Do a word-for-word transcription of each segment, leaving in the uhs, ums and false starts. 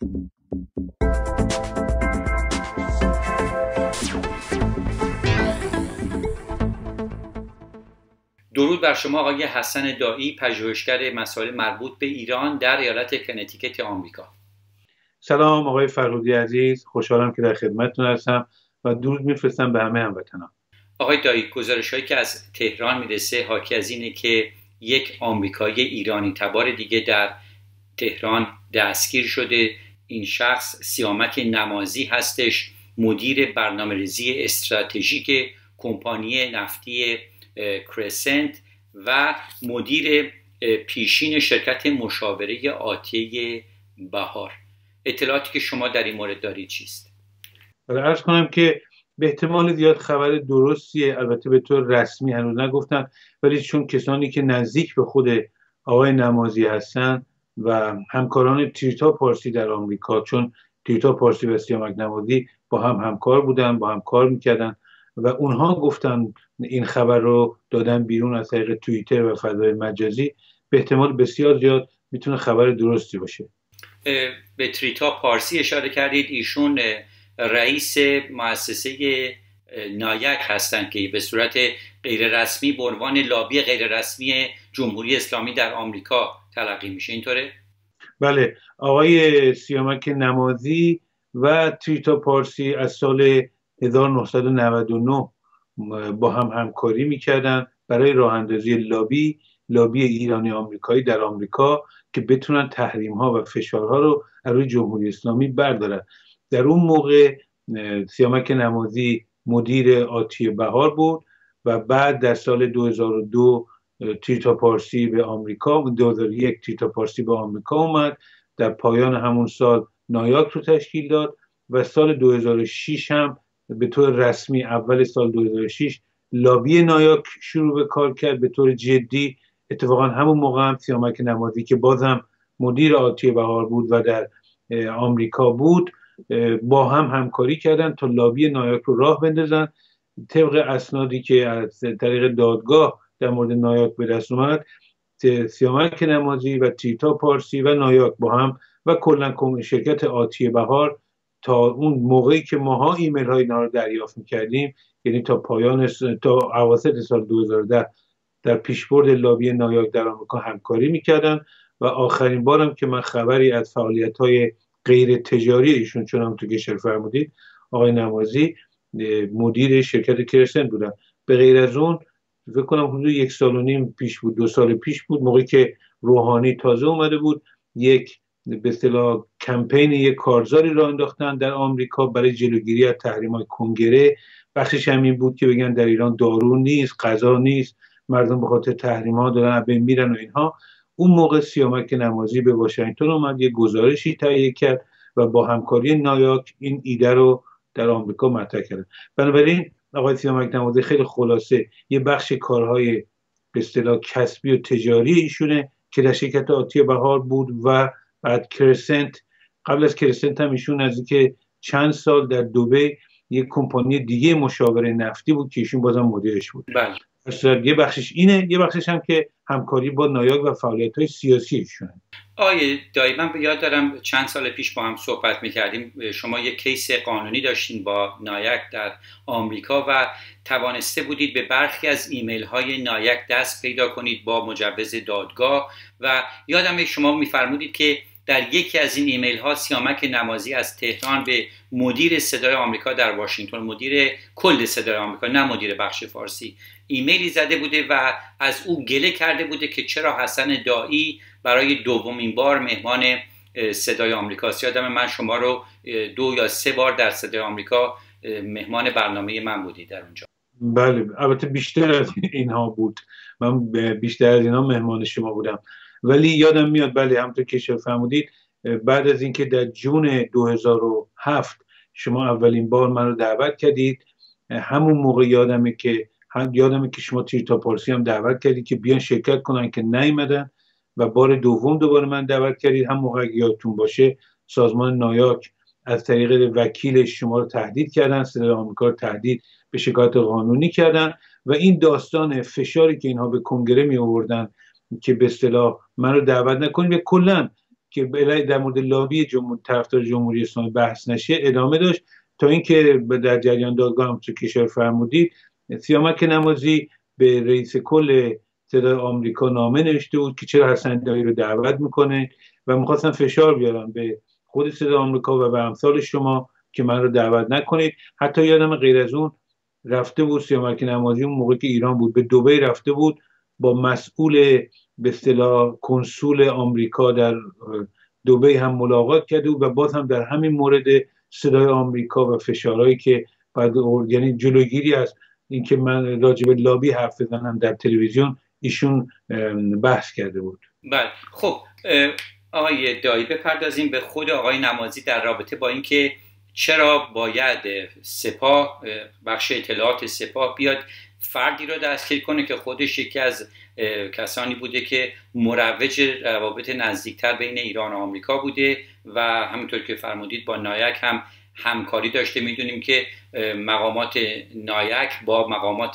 درود بر شما آقای حسن دایی، پژوهشگر مسائل مربوط به ایران در ایالت کنتیکت آمریکا. سلام آقای فرهودی عزیز، خوشحالم که در خدمتتون هستم و درود میفرستم به همه هموطنان. آقای دایی، گزارش‌هایی که از تهران میرسه حاکی از اینه که یک آمریکایی ایرانی تبار دیگه در تهران دستگیر شده. این شخص سیامک نمازی هستش، مدیر برنامه‌ریزی استراتژیک کمپانی نفتی کرسنت و مدیر پیشین شرکت مشاوره آتیه بهار. اطلاعاتی که شما در این مورد دارید چیست؟ عرض کنم که به احتمال زیاد خبر درستیه، البته به طور رسمی هنوز نگفتن، ولی چون کسانی که نزدیک به خود آقای نمازی هستن و همکاران تریتا پارسی در آمریکا، چون تریتا پارسی و سیامک نمازی با هم همکار بودن، با هم کار میکردن و اونها گفتن این خبر رو دادن بیرون از طریق توییتر و فضای مجازی، به احتمال بسیار زیاد میتونه خبر درستی باشه. به تریتا پارسی اشاره کردید، ایشون رئیس مؤسسه نایک هستند که به صورت غیر رسمی به عنوان لابی غیر رسمی جمهوری اسلامی در آمریکا تلقی میشه، اینطوره؟ بله، آقای سیامک نمازی و تریتا پارسی از سال هزار و نهصد و نود و نه با هم همکاری میکردن برای راه اندازی لابی لابی ایرانی آمریکایی در آمریکا که بتونن تحریم ها و فشارها رو از روی جمهوری اسلامی بردارن. در اون موقع سیامک نمازی مدیر آتیه بهار بود و بعد در سال دو هزار و دو تریتا پارسی به آمریکا، دو هزار و یک تریتا پارسی به آمریکا اومد، در پایان همون سال نایاک رو تشکیل داد و سال دو هزار و شش هم به طور رسمی، اول سال دو هزار و شش لابی نایاک شروع به کار کرد به طور جدی. اتفاقا همون موقع هم سیامک نمازی که بازم مدیر آتیه بهار بود و در آمریکا بود، با هم همکاری کردن تا لابی نایاک رو راه بندازن. طبق اسنادی که از طریق دادگاه در مورد نایاک به دست اومد، سیامک نمازی و تریتا پارسی و نایاک با هم و کلا شرکت آتیه بهار تا اون موقعی که ماها ایمیل های اینا رو دریافت می‌کردیم، یعنی تا پایان تا اواسط سال دو هزار و ده در پیشبرد لابی نایاک در آمریکا همکاری می‌کردن و آخرین بارم که من خبری از فعالیت‌های غیر تجاری ایشون، چون هم تو گشر فرمودید، آقای نمازی مدیر شرکت کرسنت بودن. به غیر از اون فکر کنم حدود یک سال و نیم پیش بود، دو سال پیش بود، موقعی که روحانی تازه اومده بود، یک به اصطلاح کمپین یک کارزاری را انداختن در آمریکا برای جلوگیری از تحریم‌های کنگره. بخشش هم این بود که بگن در ایران دارو نیست، غذا نیست، مردم به خاطر تحریم‌ها دارن از بین میرن و اینها. اون موقع سیامک نمازی به واشنگتن اومد، یک گزارشی تهیه کرد و با همکاری نایاک این ایده رو در آمریکا مطرح کرد. بنابراین آقای سیامک نمازی خیلی خلاصه یه بخش کارهای به اصطلاح کسبی و تجاری ایشونه که در شرکت آتیه بهار بود و بعد کرسنت. قبل از کرسنت هم ایشون نزدیک چند سال در دبی یک کمپانی دیگه مشاوره نفتی بود که ایشون بازم مدیرش بود. بله. یه بخشش اینه، یه بخشش هم که همکاری با نایاک و فعالیت‌های سیاسی ایشونه. آیه دایی، من یاد دارم چند سال پیش با هم صحبت می‌کردیم، شما یک کیس قانونی داشتین با نایاک در آمریکا و توانسته بودید به برخی از ایمیل‌های نایاک دست پیدا کنید با مجوز دادگاه و یادم شما می‌فرمودید که در یکی از این ایمیل ها سیامک نمازی از تهران به مدیر صدای آمریکا در واشنگتن، مدیر کل صدای آمریکا نه مدیر بخش فارسی، ایمیلی زده بوده و از او گله کرده بوده که چرا حسن دایی برای دومین بار مهمان صدای آمریکاست. یادم من شما رو دو یا سه بار در صدای آمریکا مهمان برنامه من بودی در اونجا. بله، البته بیشتر از اینها بود، من بیشتر از اینها مهمان شما بودم، ولی یادم میاد بله همونطور که شما فرمودید بعد از اینکه در جون دو هزار و هفت شما اولین بار من رو دعوت کردید، همون موقع یادمه که یادمه که شما تریتا پارسی هم دعوت کردید که بیان شرکت کنن که نیومدن و بار دوم دوباره من دعوت کردید. هم موقع یادتون باشه سازمان نایاک از طریق وکیلش شما رو تهدید کردن، صدای آمریکا رو تهدید به شکایت قانونی کردن و این داستان فشاری که اینها به کنگره می آوردن که به اصطلاح من رو دعوت نکنید و کلا که در مورد لابی جمهور طرفدار جمهوری اسلامی بحث نشه ادامه داشت تا اینکه در جریان دادگاه هم تو کشور فرمودید سیامک نمازی به رئیس کل صدای آمریکا نامه نوشته بود که چرا حسن دایی رو دعوت میکنه و میخواستن فشار بیارن به خود صدای آمریکا و به امثال شما که من رو دعوت نکنید. حتی یادم غیر از اون رفته بود سیامک نمازی اون موقع که ایران بود به دبی رفته بود با مسئول به اصطلاح کنسول آمریکا در دبی هم ملاقات کرده بود و باز هم در همین مورد صدای آمریکا و فشارهایی که بعد یعنی جلوگیری از اینکه من راجع به لابی حرف بزنم در تلویزیون ایشون بحث کرده بود. بله خب آقای دایی بپردازیم به خود آقای نمازی در رابطه با اینکه چرا باید سپاه بخش اطلاعات سپاه بیاد فردی رو دستگیر کنه که خودش یکی از کسانی بوده که مروج روابط نزدیکتر بین ایران و آمریکا بوده و همونطور که فرمودید با نایک هم همکاری داشته. میدونیم که مقامات نایک با مقامات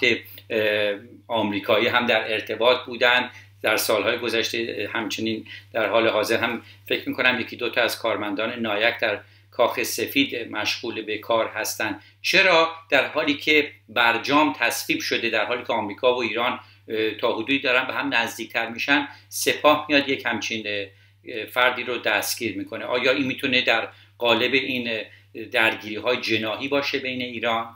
آمریکایی هم در ارتباط بودن در سالهای گذشته. همچنین در حال حاضر هم فکر میکنم یکی دوتا از کارمندان نایک در کاخ سفید مشغول به کار هستند. چرا در حالی که برجام تصویب شده، در حالی که آمریکا و ایران تا حدودی دارن به هم نزدیکتر میشن، سپاه میاد یک همچین فردی رو دستگیر میکنه؟ آیا این میتونه در قالب این درگیری های جناحی باشه بین ایران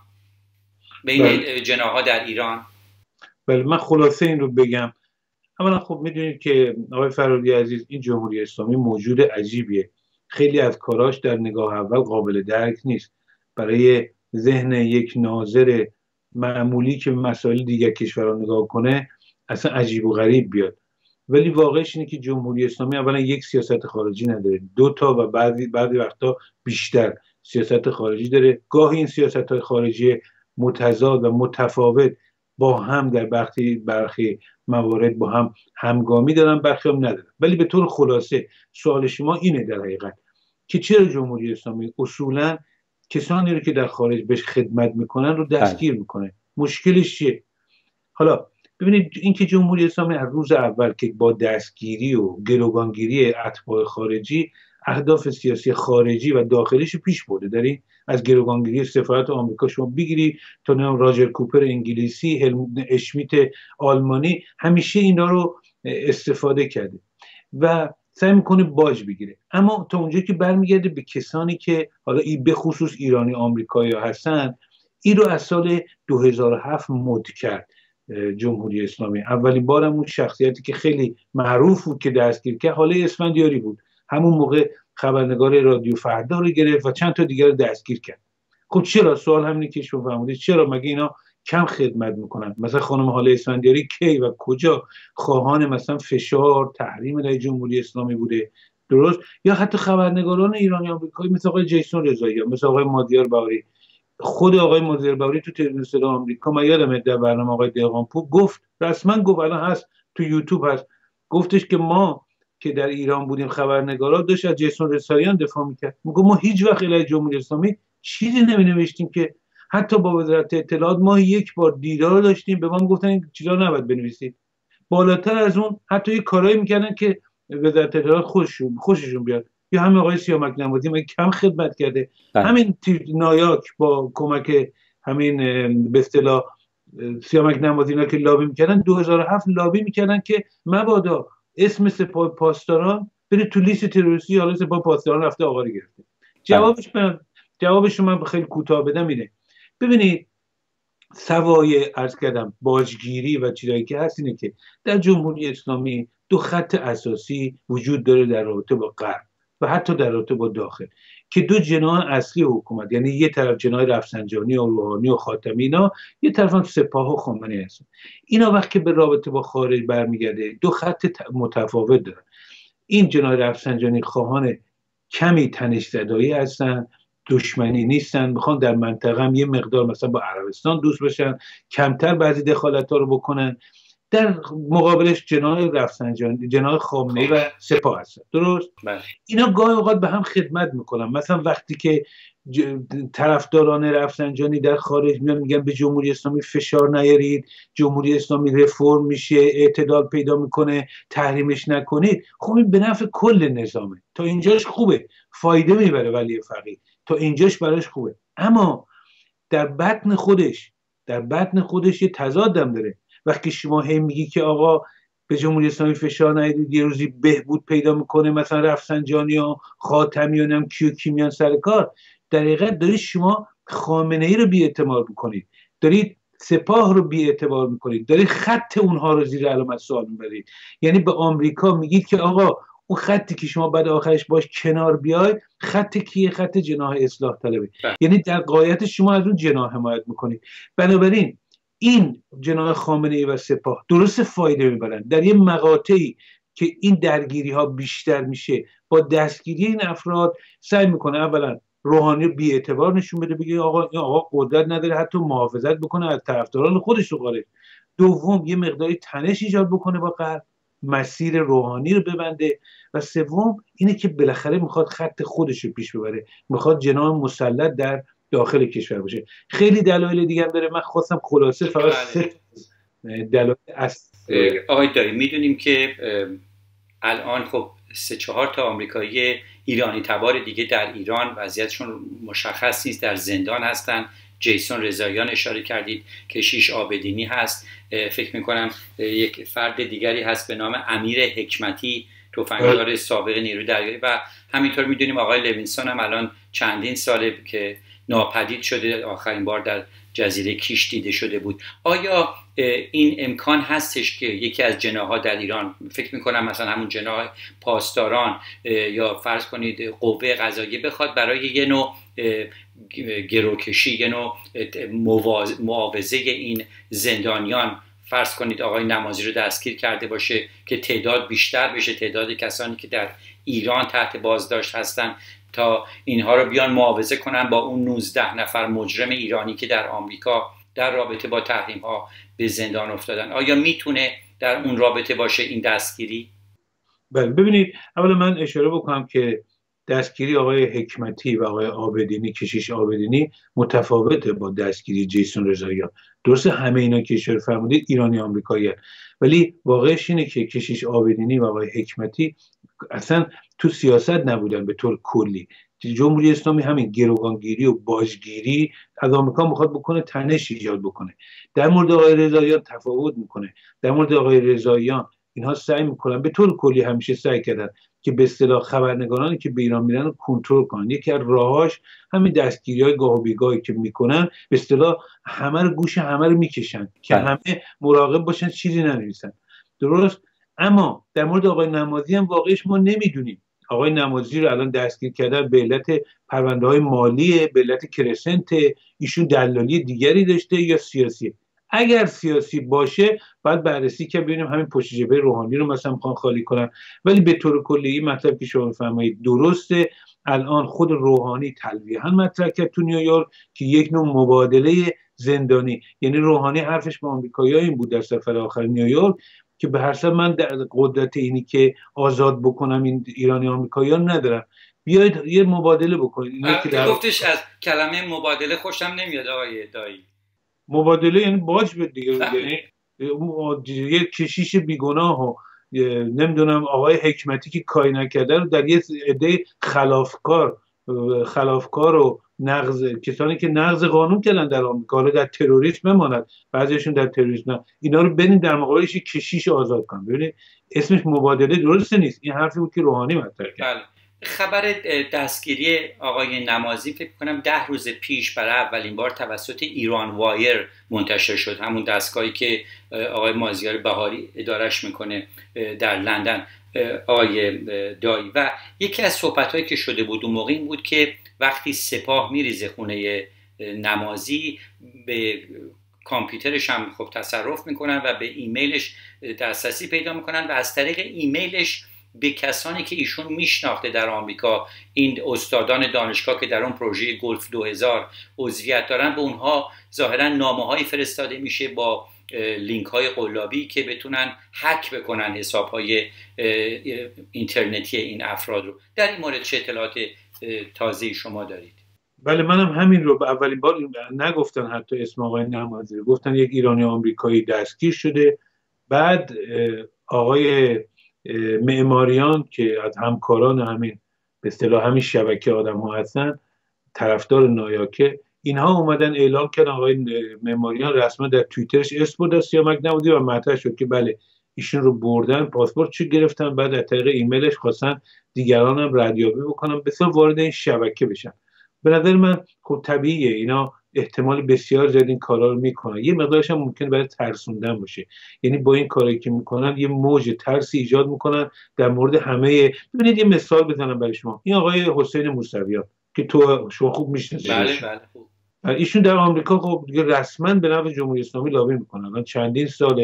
بین بله. جناح‌ها در ایران؟ بله من خلاصه این رو بگم. اولا خب میدونید که آقای فراری عزیز این جمهوری اسلامی موجود عجیبیه. خیلی از کاراش در نگاه اول قابل درک نیست برای ذهن یک ناظر معمولی که مسائل دیگر کشورها نگاه کنه، اصلا عجیب و غریب بیاد. ولی واقعش اینه که جمهوری اسلامی اولا یک سیاست خارجی نداره، دو تا و بعضی بعضی وقتا بیشتر سیاست خارجی داره. گاهی این سیاست‌های خارجی متضاد و متفاوت با هم در برخی برخی موارد با هم همگامی دارن، برخی هم ندارن. ولی به طور خلاصه سوال شما اینه در حقیقت که چرا جمهوری اسلامی اصولا کسانی رو که در خارج بهش خدمت میکنن رو دستگیر میکنه؟ مشکلش چیه؟ حالا ببینید اینکه جمهوری اسلامی از روز اول که با دستگیری و گروگانگیری اتباع خارجی اهداف سیاسی خارجی و داخلیش پیش برده. دارین از گروگانگیری سفارت آمریکا شما بگیری تا نام راجر کوپر انگلیسی، هلموت اشمیت آلمانی، همیشه اینا رو استفاده کرده و سعی میکنه باج بگیره. اما تا اونجایی که برمیگرده به کسانی که حالا این به خصوص ایرانی آمریکایی هستن، این رو از سال دو هزار و هفت مد کرد جمهوری اسلامی. اولین بارم اون شخصیتی که خیلی معروف بود که دستگیر کرد حاله اسفندیاری بود. همون موقع خبرنگار رادیو فردا رو گرفت و چند تا دیگر رو دستگیر کرد. خب چرا؟ سوال همینه که شما فرمودید چرا مگه اینا کم خدمت میکنن؟ مثلا خانم حاله اسفندیاری کی و کجا خواهان مثلا فشار تحریم علیه جمهوری اسلامی بوده؟ درست؟ یا حتی خبرنگاران ایرانی آمریکایی مثل آقای جیسون رضایی، مثل آقای مادیار بهاری. خود آقای مادیار بهاری تو تلویزیون صدای آمریکا، من یادم در برنامه آقای دهقانپور گفت، رسما گفت، الان هست تو یوتیوب هست، گفتش که ما که در ایران بودیم خبرنگارا داشت از جیسون رضاییان دفاع میکرد. میگه ما هیچ وقت علیه جمهوری اسلامی چیزی نمینوشتیم، که حتی با وزارت اطلاعات ما یک بار دیدار داشتیم، به ما گفتن این چیزا نباید بنویسید. بالاتر از اون حتی یه کارایی میکردن که وزارت اطلاعات خوششون خوششون بیاد. یا همین آقای سیامک نمازی ما کم خدمت کرده. ده. همین نایاک با کمک همین به اصطلاح سیامک نمازی اینا که لابی میکردن، دو هزار و هفت لابی میکردن که مبادا اسم سپاه پاسداران بره تو لیست تروریستی. حالا سپاه پاسداران رفته آقا رو گرفته. جوابش من جوابش من خیلی کوتاه بدم اینه. ببینید سوای عرض کردم باجگیری و چیزایی که هست اینه که در جمهوری اسلامی دو خط اساسی وجود داره در رابطه با غرب و حتی در رابطه با داخل، که دو جناح اصلی حکومت، یعنی یه طرف جناح رفسنجانی و روحانی و خاتمی، اینا یه طرف هم سپاه و خامنه‌ای هستن. اینا وقتی به رابطه با خارج برمیگرده دو خط متفاوت دارن. این جناح رفسنجانی خواهان کمی تنش زدایی هستن، دشمنی نیستن، میخوان در منطقه هم یه مقدار مثلا با عربستان دوست بشن، کمتر بعضی دخالت‌ها رو بکنن. در مقابلش جناح رفسنجانی، جناح خامنه‌ای و سپاه هستن. درست؟ بله. اینا گاهی اوقات به هم خدمت میکنن. مثلا وقتی که ج... طرفداران رفسنجانی در خارج میان میگن به جمهوری اسلامی فشار نیارید، جمهوری اسلامی رفرم میشه، اعتدال پیدا میکنه، تحریمش نکنید، خب این به نفع کل نظامه. تا اینجاش خوبه، فایده میبره ولی فقیه، تا اینجاش براش خوبه. اما در بطن خودش در بطن خودش یه تضادم داره. وقتی شما هم میگی که آقا به جمهوری اسلامی فشار نیارید، یه روزی بهبود پیدا میکنه، مثلا رفسنجانی و خاتمیان هم کیو کی میان سر کار، در حقیقت دارید شما خامنه ای رو بی‌اعتبار میکنید، دارید سپاه رو بی‌اعتبار میکنید، دارید خط اونها رو زیر علامت سوال میبرید. یعنی به آمریکا میگید که آقا اون خطی که شما بعد آخرش باش کنار بیاید، خط کیه؟ خط جناح اصلاح طلبه. یعنی در غایت شما از اون جناح حمایت میکنید. بنابراین این جناح خامنه ای و سپاه درست فایده میبرن در یه مقاطعی که این درگیری ها بیشتر میشه، با دستگیری این افراد سعی میکنه اولا روحانی رو بی اعتبار نشون بده، بگه آقا این آقا قدرت نداره حتی محافظت بکنه از طرفداران خودش رو خارج. دوم یه مقداری تنش ایجاد بکنه با غرب، مسیر روحانی رو ببنده. و سوم اینه که بالاخره میخواد خط خودش رو پیش ببره، میخواد جناح مسلط در داخل کشور باشه. خیلی دلایل دیگه هم داره، من خواستم خلاصه فقط سه دلایل اصلی. آقای دایی میدونیم که الان خب سه چهار تا آمریکایی ایرانی تبار دیگه در ایران وضعیتشون مشخص نیست، در زندان هستن. جیسون رضاییان اشاره کردید، کشیش آبدینی هست، فکر میکنم یک فرد دیگری هست به نام امیر حکمتی، تفنگدار سابق نیروی دریایی، و همینطور میدونیم آقای لوینسون هم الان چندین ساله که ناپدید شده، آخرین بار در جزیره کیش دیده شده بود. آیا این امکان هستش که یکی از جناح‌ها در ایران، فکر میکنم مثلا همون جناح پاسداران یا فرض کنید قوه قضاییه، بخواد برای یه نوع گروکشی، یه نوع معاوضه این زندانیان، فرض کنید آقای نمازی رو دستگیر کرده باشه که تعداد بیشتر بشه، تعداد کسانی که در ایران تحت بازداشت هستن، تا اینها رو بیان معاوضه کنن با اون نوزده نفر مجرم ایرانی که در آمریکا در رابطه با تحریم ها به زندان افتادن؟ آیا میتونه در اون رابطه باشه این دستگیری؟ بله، ببینید اولا من اشاره بکنم که دستگیری آقای حکمتی و آقای آبدینی، کشیش آبدینی، متفاوته با دستگیری جیسون رضاییان. درسته همه اینا که اشاره فرمودید ایرانی آمریکایی، ولی واقعش اینه که کشیش آبدینی و آقای حکمتی اصلا تو سیاست نبودن به طور کلی. جمهوری اسلامی همین گروگانگیری و باجگیری از آمریکا میخواد بکنه، تنش ایجاد بکنه. در مورد آقای رضاییان تفاوت میکنه. در مورد آقای رضاییان اینها سعی میکنن، به طور کلی همیشه سعی کردن که به اصطلاح خبرنگارانی که به ایران میرن رو کنترل کنن. یکی از راهاش همین دستگیری‌های گاه و بیگاهی که میکنن، به اصطلاح همه رو گوش همه رو میکشن که همه مراقب باشن چیزی ننویسن. درست؟ اما در مورد آقای نمازی هم واقعش ما نمیدونیم. آقای نمازی رو الان دستگیر کردن به علت پرونده‌های مالی، به علت کرسنت، ایشون دلالی دیگری داشته یا سیاسی. اگر سیاسی باشه باید بررسی که ببینیم همین پشت جبهه روحانی رو مثلا میخوان خالی کنن. ولی به طور کلی مطلب که شما فهمید درسته. الان خود روحانی تلویحا مطرح کرد تو نیویورک که یک نوع مبادله زندانی، یعنی روحانی حرفش با آمریکایی‌ها این بود در سفر آخر نیویورک که به هر حال من در قدرت اینی که آزاد بکنم این ایرانی آمریکایی‌ها ندارم، بیایید یه مبادله بکنید. اینه که در گفتش از کلمه مبادله خوشم نمیاد آقای دایی. مبادله یعنی باج به دیگه، یعنی یه کشیش بیگناه و نمیدونم آقای حکمتی که کاری نکرده رو در یه عده خلافکار خلافکار و نقض، کسانی که نقض قانون کردن در آمریکا رو در تروریسم بماند، بعضیشون در تروریسم نه، اینا رو ببینید در مقابلش کشیش آزاد کنن. ببینید اسمش مبادله درست نیست. این حرفی بود که روحانی مطرح کرد. بله. خبر دستگیری آقای نمازی فکر کنم ده روز پیش برای اولین بار توسط ایران وایر منتشر شد، همون دستگاهی که آقای مازیار بهاری ادارش میکنه در لندن، آقای دایی. و یکی از صحبت‌هایی که شده بود اون موقع این بود که وقتی سپاه میریزه خونه نمازی، به کامپیوترش هم خب تصرف میکنن و به ایمیلش دسترسی پیدا میکنن و از طریق ایمیلش به کسانی که ایشون میشناخته در آمریکا، این استادان دانشگاه که در اون پروژه گلف دو هزار عضویت دارن، به اونها ظاهرا نامه‌هایی فرستاده میشه با لینک های قلابی که بتونن هک بکنن حساب های اینترنتی این افراد رو. در این مورد چه اطلاعات تازه شما دارید؟ بله، منم همین رو به اولین بار نگفتن، حتی اسم آقای نمازی رو گفتن. یک ایرانی آمریکایی دستگیر شده. بعد آقای معماریان که از همکاران همین به اصطلاح همین شبکه آدم ها هستن، طرفدار نایاکه، اینها اومدن اعلام کردن. آقای معماریان رسما در توییترش اسم برد از سیامک نمازی و مطرح شد که بله ایشون رو بردن، پاسپورت چی گرفتن، بعد از طریق ایمیلش خواستن دیگران هم ردیابی بکنن، بسیار وارد این شبکه بشن. به نظر من خب طبیعیه اینا احتمال بسیار زیاد این کارا رو میکنن. یه مقدارش هم ممکنه برای ترسوندن باشه، یعنی با این کاری که میکنن یه موج ترسی ایجاد میکنن در مورد همه. ببینید یه مثال بزنم برای شما. این آقای حسین موسویان که تو شما خوب میشناسید، بله بله خوب، ایشون در آمریکا خب دیگه رسما به نفع جمهوری اسلامی لابی میکنن. من چندین سال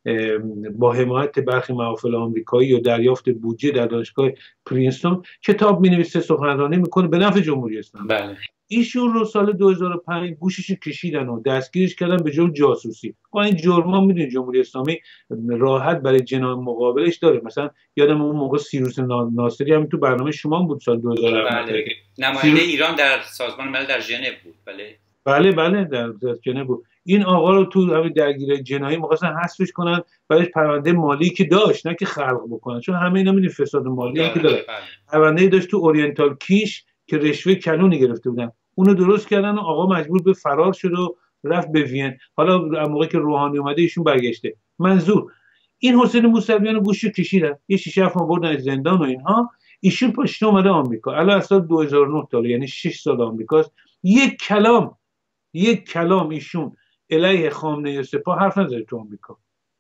با حمایت برخی محافل آمریکایی و دریافت بودجه در دانشگاه پرینستون کتاب مینویسه، سخنرانی میکنه به نفع جمهوری اسلامی. بله. ایشون رو سال دو هزار و پنج گوشش کشیدن و دستگیرش کردن به جرم جاسوسی. با این جرما میدونید جمهوری اسلامی راحت برای جنایت مقابلش داره. مثلا یادم اون موقع سیروس ناصری هم تو برنامه شما بود سال دو هزار و هفت. بله. نماینده ایران در سازمان ملل در ژنو بود. بله بله بله در ژنو بود. این آقا رو تو همین درگیری جنایی می‌خواستن حذفش کنن، بعدش پرونده مالی که داشت، نه که خلق بکنن، چون همه اینا می‌دونن فساد مالی هم که داره. پرونده داشت تو اورینتال کیش که رشوه کلونی گرفته بودن، اونو درست کردن و آقا مجبور به فرار شد و رفت به وین. حالا موقعی که روحانی اومده ایشون برگشته. منظور این حسین موسویان گوشو کشیدن، یه شیشه هفت ماه بردن از زندان و اینها. ایشون پشت اومده آمریکا. الان از سال دو هزار و نه تا یعنی شش سال آمریکاست. یک کلام یک کلام ایشون علیه خامنه‌ای و سپاه حرف نزده تو آمریکا.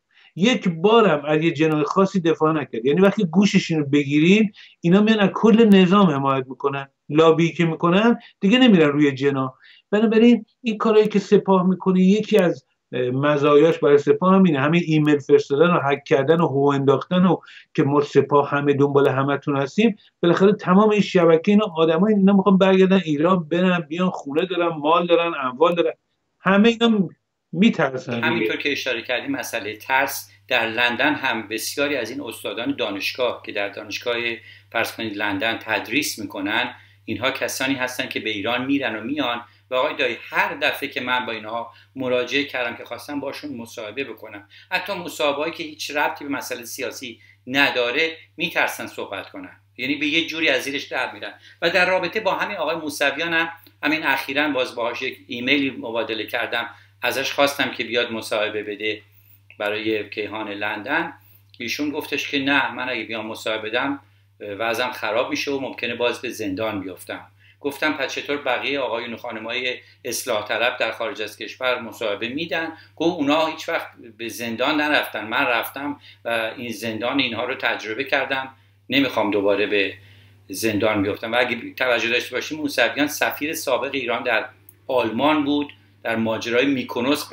یک بارم از یه جناح خاصی دفاع نکرد. یعنی وقتی گوششون رو بگیرین اینا میان از کل نظام حمایت میکنن، لابی که میکنن دیگه نمیرن روی جناح. بنابراین این کارهایی که سپاه میکنه یکی از مزایاش برای سپاه همینه، همین ایمیل فرستادن و هک کردن و هو انداختن و که ما سپاه همه دنبال همتون هستیم. بالاخره تمام این شبکه اینا آدمای اینا میخوان برگردن ایران، برن بیان خونه دارن، مال دارن، اموال دارن، همه اینا میترسن. همینطور که اشاره کردیم مسئله ترس در لندن هم بسیاری از این استادان دانشگاه که در دانشگاه فرض کنید لندن تدریس میکنن، اینها کسانی هستن که به ایران میرن و میان. و آقای دایی هر دفعه که من با اینها مراجعه کردم که خواستم باشون مصاحبه بکنم، حتی مصاحبه‌ای که هیچ ربطی به مسئله سیاسی نداره، میترسن صحبت کنن، یعنی به یه جوری از زیرش در میرن. و در رابطه با همین آقای موسویان هم همین اخیراً باز باهاش یک ایمیلی مبادله کردم، ازش خواستم که بیاد مصاحبه بده برای کیهان لندن. ایشون گفتش که نه، من اگه بیام مصاحبه بدم وضعم خراب میشه و ممکنه باز به زندان بیفتم. گفتم پس چطور بقیه آقایون و خانمای اصلاح طلب در خارج از کشور مصاحبه میدن؟ گفت اونا هیچ وقت به زندان نرفتن، من رفتم و این زندان اینها رو تجربه کردم، نمیخوام دوباره به زندان بیفتم. و اگه توجه داشته باشیم موسویان سفیر سابق ایران در آلمان بود، در ماجرای میکونوس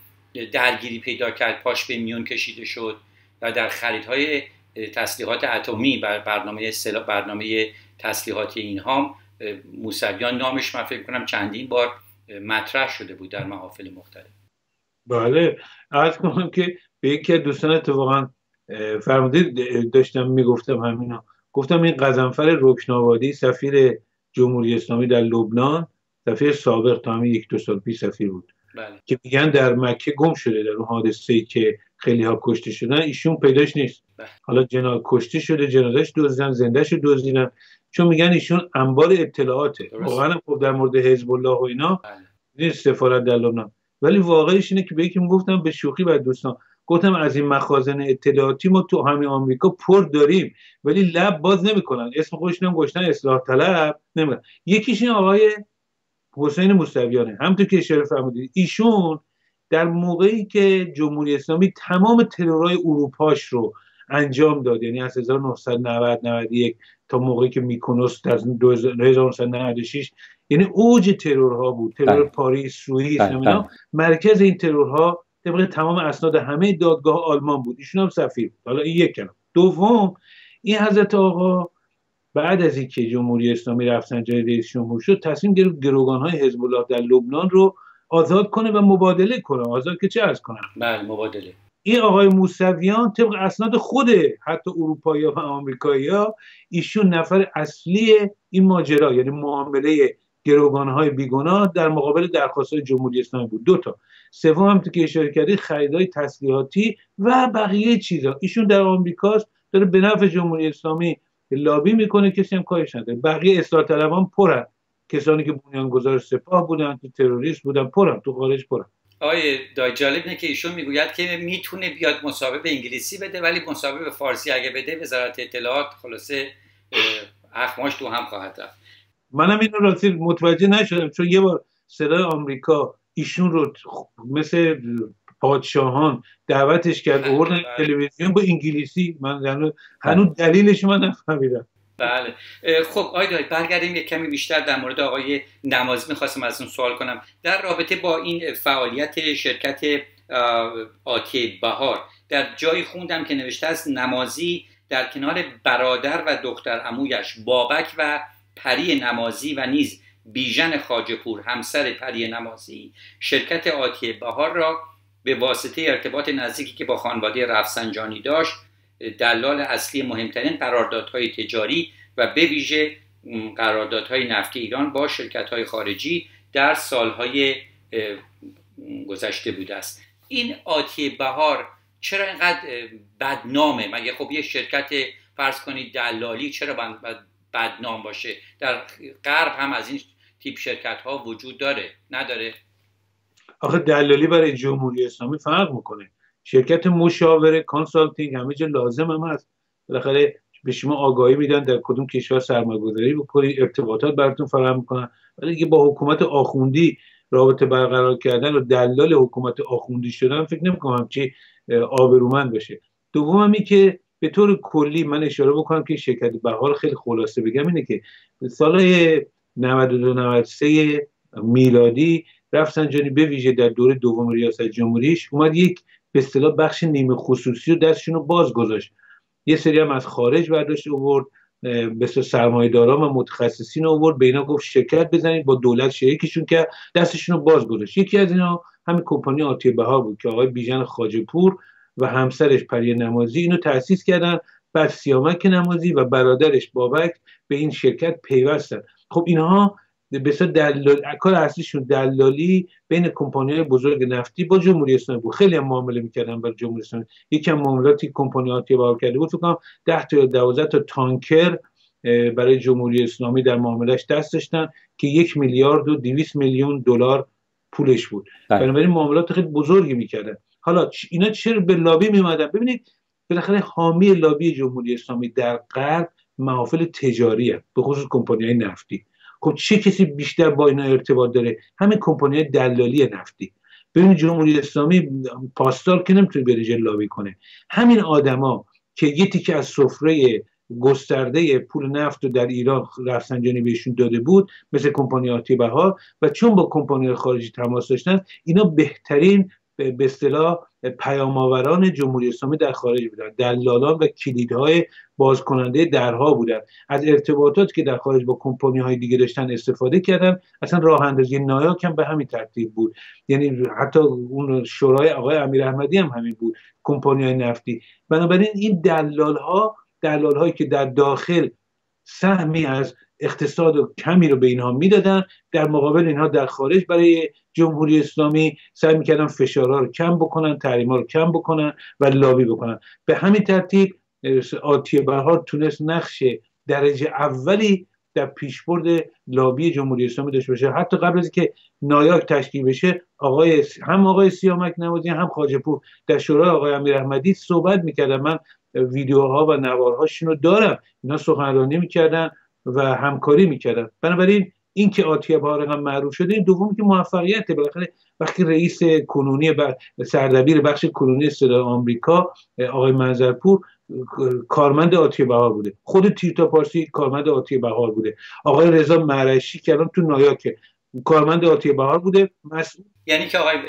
درگیری پیدا کرد، پاش به میون کشیده شد و در خریدهای تسلیحات اتمی بر برنامه سلا برنامه تسلیحاتی اینها موسویان نامش من فکر کنم چندین بار مطرح شده بود در محافل مختلف. بله، عرض کنم که به یکی از دوستان اتفاقا فرمودید داشتم میگفتم همینا، گفتم این قزنفر رکن‌آبادی سفیر جمهوری اسلامی در لبنان، سفیر سابق تا همین یک دو سال پیش سفیر بود. بله. که میگن در مکه گم شده در اون حادثه‌ای که خیلی ها کشته شدن، ایشون پیداش نیست. بله. حالا جنازه کشته شده، جنازه‌اش دزدیدن، زنده‌اش دزدیدن، چون میگن ایشون انبار اطلاعاته. واقعا خب در مورد حزب الله و اینا این سفارت در لبنان، ولی واقعیش اینه که به یکی میگفتم به شوخی بعد دوستان گفتم از این مخازن اطلاعاتی ما تو همین آمریکا پر داریم ولی لب باز نمیکنن، اسم خودشون هم گذاشتن اصلاح طلب نمیگن. یکیش این آقای حسین موسویانه، همونطور که اشاره فرمودید ایشون در موقعی که جمهوری اسلامی تمام ترورهای اروپاش رو انجام داد، یعنی از هزار و نهصد و نود نود و یک تا موقعی که میکونوس در هزار و نهصد و نود و شش، یعنی اوج ترورها بود، ترور پاریس، سوئیس، اینا مرکز این ترورها طبق تمام اسناد همه دادگاه آلمان بود. ایشون هم سفیر بود. حالا این یک کلام. دوم، این حضرت آقا بعد از اینکه جمهوری اسلامی رفسنجانی رئیس جمهور شد تصمیم گرفت گروگان‌های حزب الله در لبنان رو آزاد کنه و مبادله کنه. آزاد که چه عرض کنم؟ بله مبادله. این آقای موسویان طبق اسناد خود حتی اروپایی ها و آمریکایی ها ایشون نفر اصلی این ماجرا، یعنی معامله گروگانهای بیگناه در مقابل درخواست‌های جمهوری اسلامی بود. دو تا. سوم هم که اشاره کردی خریدای تسلیحاتی و بقیه چیزا. ایشون در آمریکاست، داره به نفع جمهوری اسلامی لابی میکنه، کسی هم کارش نداره. بقیه اصلاح طلبان پرن، کسانی که بنیانگذار سپاه بودن، تو تروریست بودن، پرن تو خارج پرن. آقای دای جالب اینه که ایشون میگوید که میتونه بیاد مصاحبه به انگلیسی بده، ولی مصاحبه به فارسی اگه بده وزارت اطلاعات خلاصه اخماش تو هم خواهد رفت. منم اینو راستی متوجه نشدم، چون یه بار صدای آمریکا ایشون رو مثل پادشاهان دعوتش کرد آوردن تلویزیون با انگلیسی. من هنوز دلیلش من نفهمیدم. بله. خب آقای دایی برگردیم یک کمی بیشتر در مورد آقای نمازی میخواستم از اون سوال کنم در رابطه با این فعالیت شرکت آتی بهار. در جایی خوندم که نوشته است نمازی در کنار برادر و دختر عمویش بابک و پری نمازی و نیز بیژن خواجه‌پور همسر پری نمازی شرکت آتی بهار را به واسطه ارتباط نزدیکی که با خانواده رفسنجانی داشت دلال اصلی مهمترین قراردادهای تجاری و به ویژه قراردادهای نفتی ایران با شرکت‌های خارجی در سالهای گذشته بوده است. این آتی بهار چرا اینقدر بدنامه؟ مگه خب یه شرکت فرض کنید دلالی چرا بدنام باشه؟ در غرب هم از این تیپ شرکت‌ها وجود داره نداره؟ آخه دلالی برای جمهوری اسلامی فرق میکنه. شرکت مشاوره کانسالتینگ همه جا لازم هم هست. بالاخره به شما آگاهی میدن در کدوم کشور سرمایه‌گذاری بکنید، ارتباطات براتون فراهم میکنن. ولی دیگه با حکومت آخوندی رابطه برقرار کردن و دلال حکومت آخوندی شدن فکر نمی‌کنم چه آبرومند باشه. دوم اینه که به طور کلی من اشاره بکنم که شرکت بهار خیلی خلاصه بگم اینه که سالهای نود و دو نود و سه میلادی رفسنجانی به ویژه در دوره دوم ریاست جمهوریش اومد یک به اصطلاح بخش نیمه خصوصی رو دستشون رو باز گذاشت. یه سری هم از خارج برداشت آورد، به اصطلاح سرمایه‌داران و متخصصین آورد، به اینا گفت شرکت بزنید، با دولت شریکشون کرد، دستشون رو باز گذاشت. یکی از اینا همین کمپانی آتی بهار بود که آقای بیژن خواجه‌پور و همسرش پری نمازی اینو تأسیس کردن. بعد سیامک نمازی و برادرش بابک به این شرکت پیوستن. خب اینها به اصطلاح دلال کار اصلیشون دلالی بین کمپانی‌های بزرگ نفتی با جمهوری اسلامی بود. خیلی هم معامله می‌کردن برای جمهوری اسلامی. یکی از معاملاتی کمپانی آتی بهار کرده بود فکر کنم ده تا یا دوازده تا تانکر برای جمهوری اسلامی در معاملهش دست داشتن که یک میلیارد و دویست میلیون دلار پولش بود. بنابراین معاملات خیلی بزرگی می‌کردن. حالا اینا چرا به لابی می‌اومدن؟ ببینید بالاخره حامی لابی جمهوری اسلامی در غرب محافل تجاریه، به خصوص کمپانی‌های نفتی. خب چه کسی بیشتر با اینا ارتباط داره؟ همین کمپانی‌های دلالی نفتی. ببین جمهوری اسلامی پاسدار که نمیتونه بره جلو لابی کنه. همین آدما که یه تیکه از سفره گسترده پول نفت رو در ایران رفسنجانی بهشون داده بود مثل کمپانی آتی بهار و چون با کمپانی‌های خارجی تماس داشتن اینا بهترین به اصطلاح پیام‌آوران جمهوری اسلامی در خارج بودن، دلالان و کلیدهای باز کننده درها بودن. از ارتباطاتی که در خارج با کمپانی‌های دیگه داشتن استفاده کردن. اصلا راه اندازی نایاک هم به همین ترتیب بود، یعنی حتی اون شورای آقای امیر احمدی هم همین بود، کمپانی‌های نفتی. بنابراین این دلال‌ها دلال‌هایی که در داخل سهمی از اقتصاد و کمی رو به اینها میدادن، در مقابل اینها در خارج برای جمهوری اسلامی سعی میکردن فشارها رو کم بکنن، تحریم‌ها رو کم بکنن و لابی بکنن. به همین ترتیب آتی بهار تونست نقش درجه اولی در پیشبرد لابی جمهوری اسلامی داشته باشه. حتی قبل از اینکه نایاک تشکیل بشه آقای هم آقای سیامک نمازی هم خواجه‌پور در شورای آقای امیر احمدی صحبت میکردن. من ویدیوها و نوارهاشون رو دارم. اینا سخنرانی میکردن و همکاری میکردن. بنابراین این که آتی بهار هم معروف شده، این دومی که موفقیت بالاخره وقتی رئیس کنونی سردبیر بخش کنونی صدای آمریکا آقای منظرپور کارمند آتی بهار بوده، خود تیتا پارسی کارمند آتی بهار بوده، آقای رضا معرشی که الان تو نایاک کارمند آتی بهار بوده. مسئول یعنی که آقای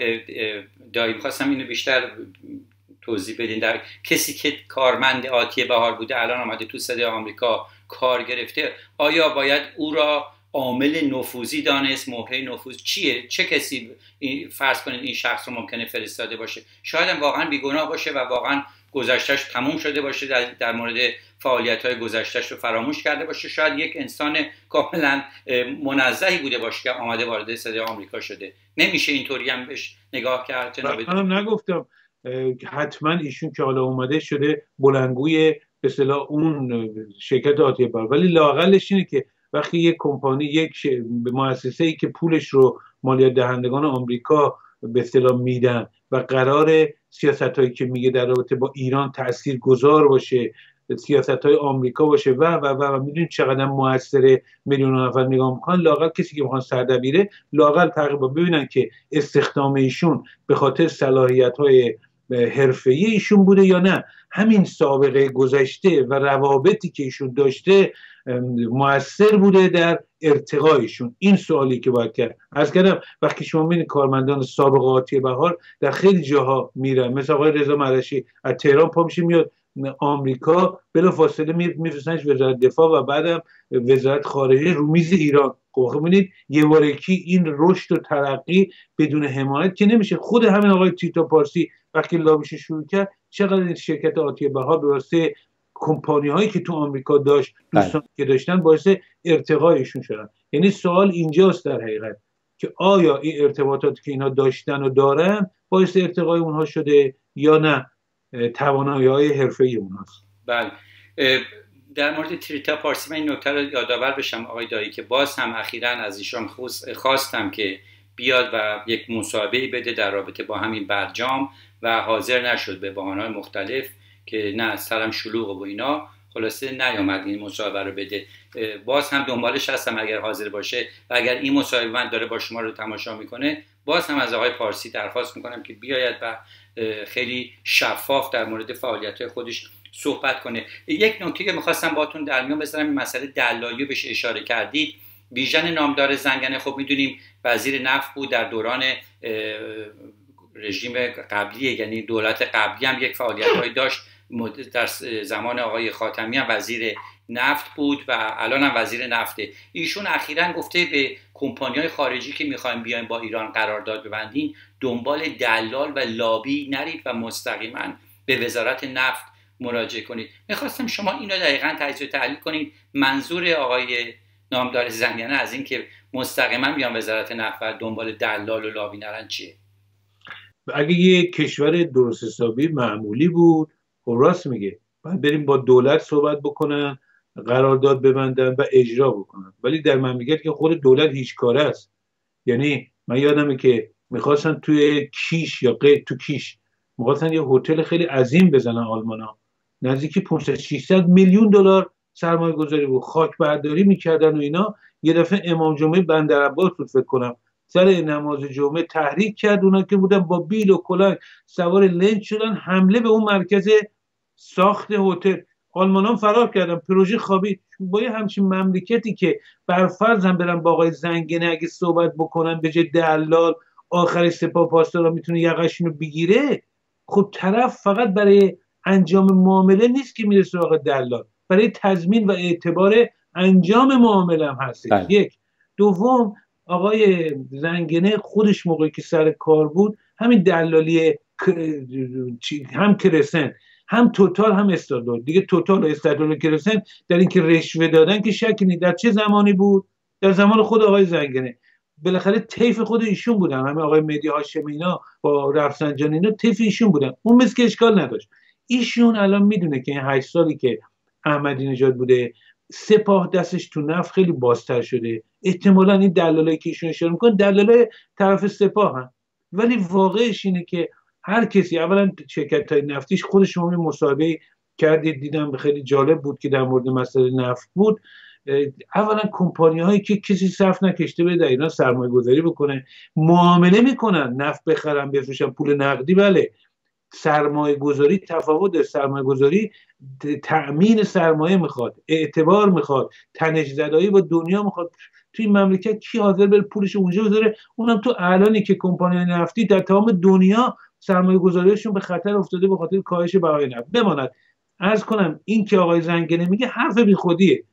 دایی خواستم اینو بیشتر توضیح بدین، در کسی که کارمند آتی بهار بوده الان آمده تو صدای آمریکا کار گرفته، آیا باید او را عامل نفوذی دانست. مهره نفوذ چیه؟ چه کسی فرض کنید این شخص رو ممکنه فرستاده باشه؟ شاید هم واقعا بیگناه باشه و واقعا گذشتهش تموم شده باشه، در, در مورد فعالیت‌های گذشتهش رو فراموش کرده باشه. شاید یک انسان کاملا منزهی بوده باشه که آمده وارد صدای آمریکا شده. نمیشه اینطوری هم بهش نگاه کرد جناب؟ منم نگفتم حتما ایشون که حالا اومده شده بلندگوی به اصطلاح اون شرکت آتیه بهار، ولی لااقلش اینه که وقتی یک کمپانی، یک مؤسسه‌ای که پولش رو مالیات دهندگان آمریکا به اصطلاح میدن و قرار سیاستایی که میگه در رابطه با ایران تاثیرگذار باشه، سیاست‌های آمریکا باشه و و و, و میدونید چقدر موثره، میلیون نفر نگاه میکنن، لااقل کسی که میخوان سردبیره لااقل تقریبا ببینن که استخدام ایشون به خاطر صلاحیت‌های حرفه‌ای ایشون بوده یا نه، همین سابقه گذشته و روابطی که ایشون داشته مؤثر بوده در ارتقایشون. این سوالی که باید کرد. عرض کردم وقتی شما میبینید کارمندان سابق آتیه بهار در خیلی جاها میرن، مثل آقای رضا مرشی از تهران پا میشه میاد آمریکا، بلافاصله میفرستنش وزارت دفاع و بعدم وزارت خارجه رو میز ایران. خب ببینید یه بارکی این رشد و ترقی بدون حمایت که نمیشه. خود همین آقای تیتو پارسی وقتی لابیش شروع کرد، چقدر این شرکت آتیه بهار به واسطه کمپانی هایی که تو آمریکا داشت، دوستان که داشتن، باعث ارتقایشون شدن. یعنی سوال اینجاست در حقیقت که آیا این ارتباطاتی که اینا داشتن و دارن باعث ارتقای اونها شده یا نه توانایی‌های حرفه‌ای اونهاست. بله. در مورد تریتا پارسی من این نکته رو یادآور بشم آقای دایی که باز هم اخیراً از ایشان خواستم که بیاد و یک مصاحبه‌ای بده در رابطه با همین برجام و حاضر نشد به بهانه‌های مختلف که نه سرم شلوغ و اینا، خلاصه نیامد این مصاحبه رو بده. باز هم دنبالش هستم اگر حاضر باشه و اگر این مصاحبه من داره با شما رو تماشا میکنه، باز هم از آقای پارسی درخواست میکنم که بیاید و خیلی شفاف در مورد فعالیت‌های خودش صحبت کنه. یک نکته که میخواستم باهاتون در میون بذارم، این مسئله دلالی بهش اشاره کردید. بیژن نامدار زنگنه خب میدونیم وزیر نفت بود در دوران رژیم قبلی، یعنی دولت قبلی هم یک فعالیت‌هایی داشت. در زمان آقای خاتمی هم وزیر نفت بود و الان هم وزیر نفته. ایشون اخیراً گفته به کمپانی‌های خارجی که می‌خوایم بیایم با ایران قرارداد ببندین، دنبال دلال و لابی نرید و مستقیما به وزارت نفت مراجعه کنید. می‌خواستم شما اینو دقیقاً تجزیه و تحلیل کنید. منظور آقای نامدار زنگنه از این که مستقیما بیان وزارت نفت و دنبال دلال و لابی نرن چیه؟ اگه یه کشور درست حسابی معمولی بود، خب راست میگه، باید بریم با دولت صحبت بکنن، قرارداد ببندن و اجرا بکنن. ولی در مملکت که خود دولت هیچ کاره است. یعنی من یادمه که میخواستن توی کیش یا قید تو کیش میخواستن یه هتل خیلی عظیم بزنن آلمانا، نزدیک پانصد ششصد میلیون دلار سرمایه گذاری بود، خاک برداری میکردن و اینا. یه دفعه امام جمعه بندرعباس بود فکر کنم، سر نماز جمعه تحریک کرد، اونا که بودن با بیل و کلاه سوار لنج شدن، حمله به اون مرکز ساخت هتل. آلمانان فرار کردن، پروژه خوابید. با یه همچین مملکتی که برفرض هم برن با آقای زنگنه اگه صحبت بکنن به جای دلال آخر سپاه پاسداران میتونه یقه‌شون رو بگیره، خب طرف فقط برای انجام معامله نیست که میره سراغ دلال، برای تضمین و اعتبار انجام معامله هم هست. یک دوم، آقای زنگنه خودش موقعی که سر کار بود همین دلالی هم کرسن هم توتال هم استادول دیگه، توتال و استادول و کرسن در اینکه رشوه دادن که شکی نیست. در چه زمانی بود؟ در زمان خود آقای زنگنه. بالاخره طیف خود ایشون بودن، همه آقای مهدی هاشمی اینا با رفسنجانی اینا طیف ایشون بودن. اون مثل که اشکال نداشت. ایشون الان میدونه که این هشت سالی که احمدی نژاد بوده سپاه دستش تو نفت خیلی بازتر شده. احتمالاً این دلالایی که ایشون اشاره میکنن دلالای طرف سپاه هم، ولی واقعش اینه که هر کسی، اولا شرکت‌های نفتیش، خود شما یه مصاحبه کردید دیدم خیلی جالب بود که در مورد مسئله نفت بود. اولا کمپانی هایی که کسی صرف نکشته به در اینا سرمایه گذاری بکنه، معامله میکنن، نفت بخرن بفروشن پول نقدی. بله، سرمایه گذاری تفاوت داره. سرمایه گذاری تأمین سرمایه میخواد، اعتبار میخواد، تنش زدایی با دنیا میخواد. توی این مملکت کی حاضر بره پولش اونجا بذاره؟ اونم تو الانی که کمپانی نفتی در تمام دنیا سرمایه گذاریشون به خطر افتاده به خاطر کاهش بهای نفت. بماند عرض کنم این که آقای زنگنه میگه حرف بیخودیه.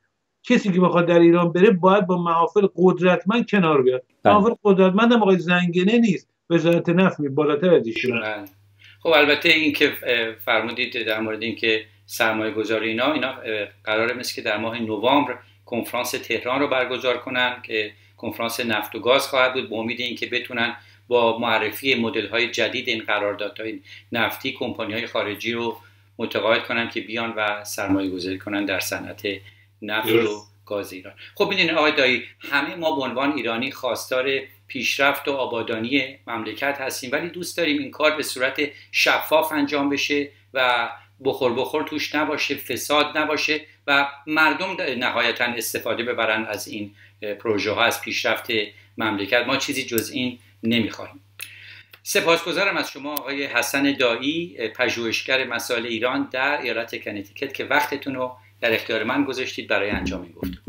کسی که بخواد در ایران بره باید با محافل قدرتمند کنار بیاد. محافل قدرتمند هم آقای زنگنه نیست، وزارت نفت می بالاتر از ایشونه. خب البته این که فرمودید در مورد این که سرمایه گذاری اینا اینا قراره مثل که در ماه نوامبر کنفرانس تهران رو برگزار کنن که کنفرانس نفت و گاز خواهد بود، به امید اینکه بتونن با معرفی مدل‌های جدید این قراردادهای نفتی کمپانی‌های خارجی رو متقاعد کنن که بیان و سرمایه گذاری کنن در صنعت نفت و گاز ایران. خب ببینید آقای دایی، همه ما به عنوان ایرانی خواستار پیشرفت و آبادانی مملکت هستیم، ولی دوست داریم این کار به صورت شفاف انجام بشه و بخور بخور توش نباشه، فساد نباشه و مردم نهایتا استفاده ببرن از این پروژه ها، از پیشرفت مملکت. ما چیزی جز این نمیخوایم. سپاسگزارم از شما آقای حسن دایی، پژوهشگر مسائل ایران در ایالت کنتیکت که وقتتون رو در اختیار من گذاشتید برای انجام این گفتگو.